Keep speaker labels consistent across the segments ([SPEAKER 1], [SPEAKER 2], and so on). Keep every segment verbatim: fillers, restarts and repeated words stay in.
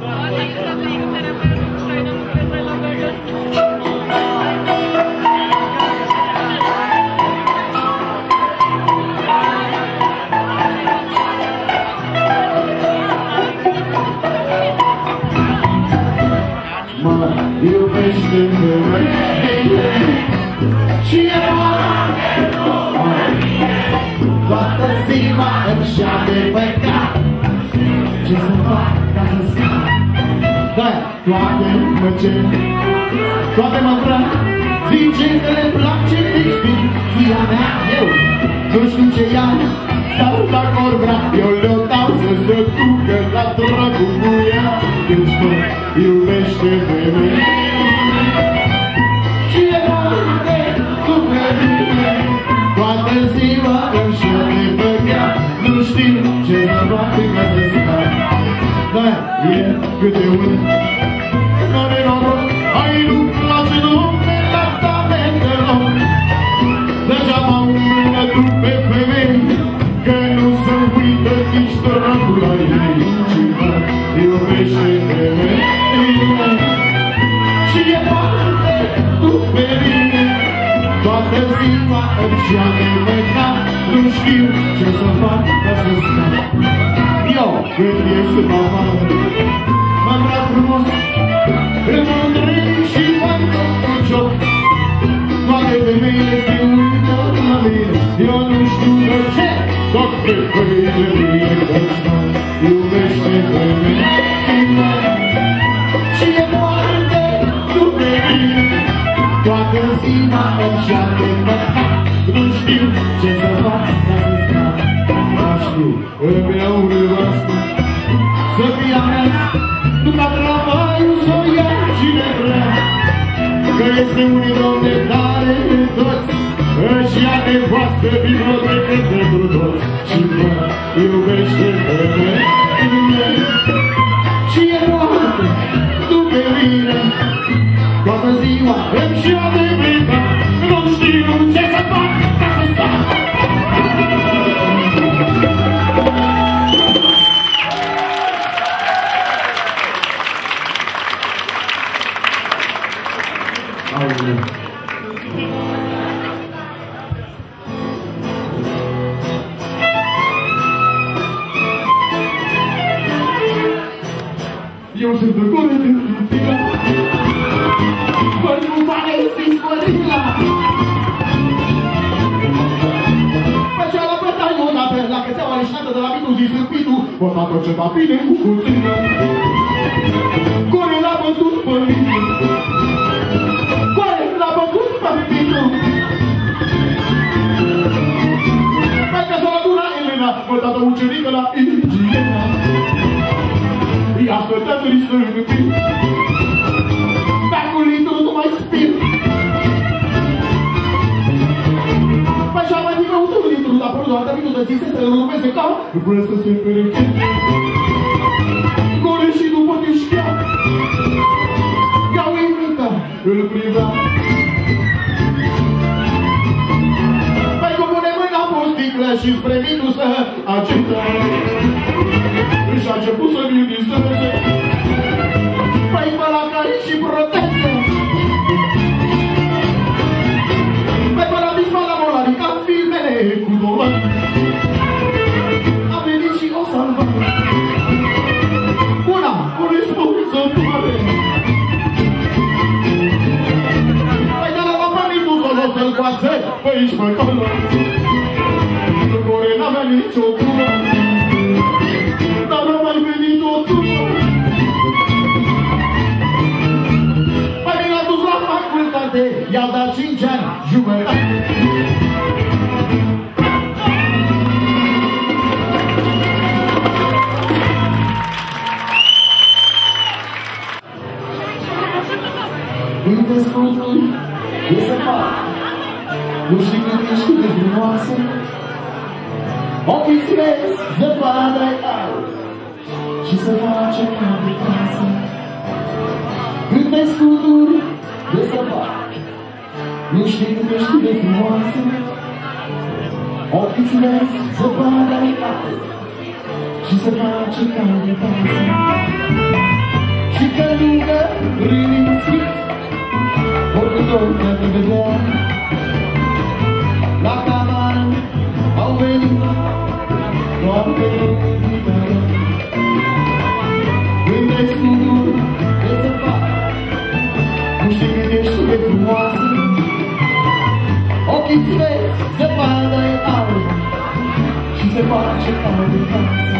[SPEAKER 1] Toată ziua îmi și-a de păcat. Ce să fac ca să scap? Da, toate mă cer, toate mă vrem. Zice că le place textilia mea. Eu nu știu ce ia, dar dacă or vrea, eu le-o dau să se ducă la dracu cu ea. Deci mă iubește femeie și e moarte cu mine. Toată ziua îmi și-a de păcat. Nu știu ce să fac ca să scap. Da, e câte un n-are noroc. Ai nu-mi place nume la tame deloc. Degeaba umblă tu pe femei, că nu se uită nici dragul la ei. Și mă iubește femeie și e moarte după mine. Toată ziua îmi și-a de păcat. Nu știu ce să fac ca să scap. Eu, când ies în afară, mă îmbrac frumos, îmi mândrei și mă întorc cu joc. Toate femeile se uită la mine, eu nu știu de ce. Toate femeile mie că-ți iubește femeile și e moarte după mine. Toată ziua îmi și-a de păcat. Nu știu ce să fac ca să scap. Nu știu, îmi iau nevastă să fie a mea, nu ca travaiul să o ia cine vrea. Că este un om de tare de toți, își ia nevastă bibliotecă pentru toți. Și mă iubește femeie și e moarte după mine. Toată ziua îmi și-a de păcat. Nu știu ce să fac ca să stau. Eu sunt de gore de tine, fără nu pare fi spărila. Făcea la bătaie una pe la cățeaua leșnată de la Vitu zis în Pitu, o fată ce va bine cu cuțină. Gore l-a bătut pe mine, gore l-a bătut pe mine. Mai ca Saladuna Elena, bătată ucenică la Igiena. I-a stătea tristă în pin, pe-acul litru nu mai spir. Păi și-a mai dică un litru, dar până doar de minut de zise să-l urmeze ca vreau să se perecheze. Gore și după mișchea, ca uimită îl privea. Păi cu pune mâna pe o sticlă și spre Vitu să agită. Și-a început să-mi iuniseze, păi pe la care și proteze. Păi pe la bispa la molari, ca filmele cu dolari. A venit și o salva, una corespunzătoare. Păi de la papanitul s-o să-l coase pe aici pe acolo. Nu gore n-avea nicio cură, dar n-a mai venit o tură. Păi l-a dus la facultate, i-au dat cinci ani jumătate. Când-ți scuturi, e să fac, nu știi cât ești cât de frumoasă. Ochii-ți vezi, zăpadă-i alt și se face ca de casă. Când te scuturi de să fac, nu știi cât ești de frumoasă. Ochii-ți vezi, zăpadă-i alt și se face ca de casă. face ca de casă.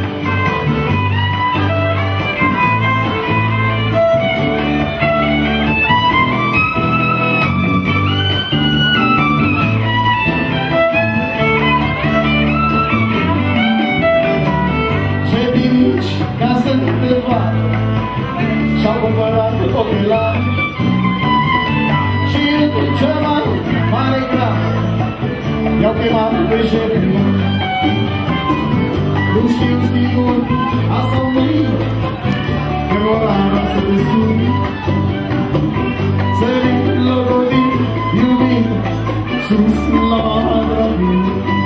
[SPEAKER 1] Ce vinici ca să nu te vadă și-au cumpărat ochelari și în cel mai mare grav i-au chemat pe șerpii. Nu știu sigur azi sau mâine că vor arăsă destul să vin logodit, iubit, sus la madra mea.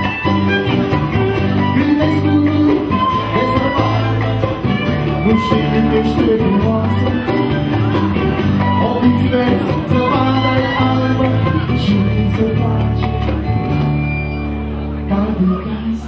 [SPEAKER 1] Când te spun de sărbat, nu știu cât ești de frumoasă, ochii-ți vezi, zăpada-i albă și se face ca de casă.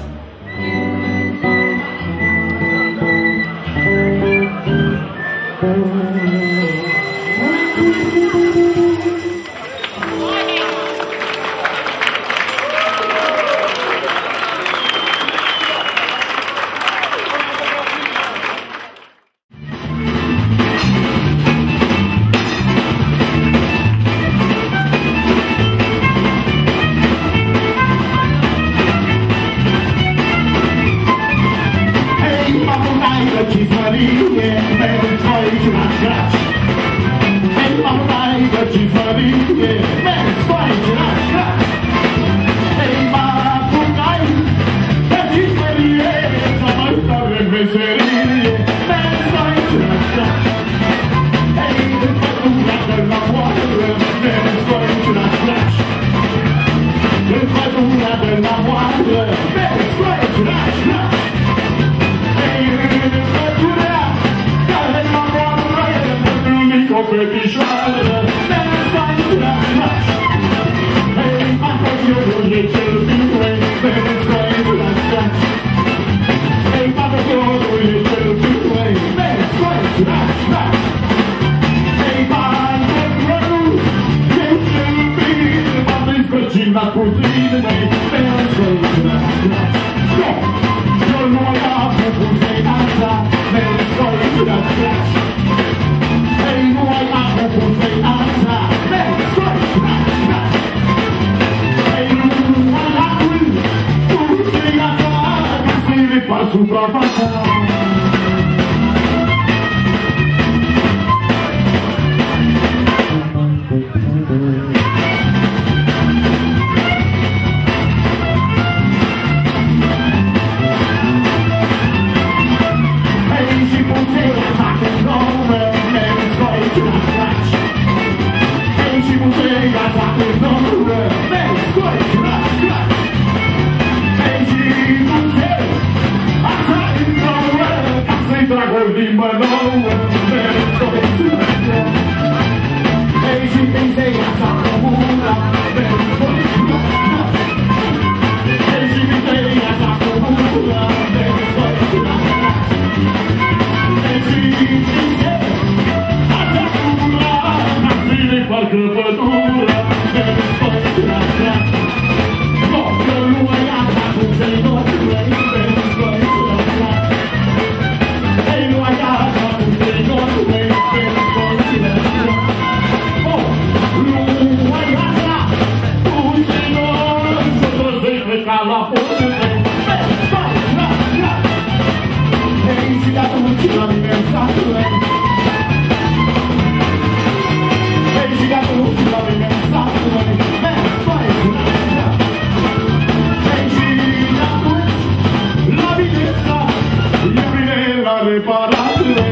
[SPEAKER 2] Reparare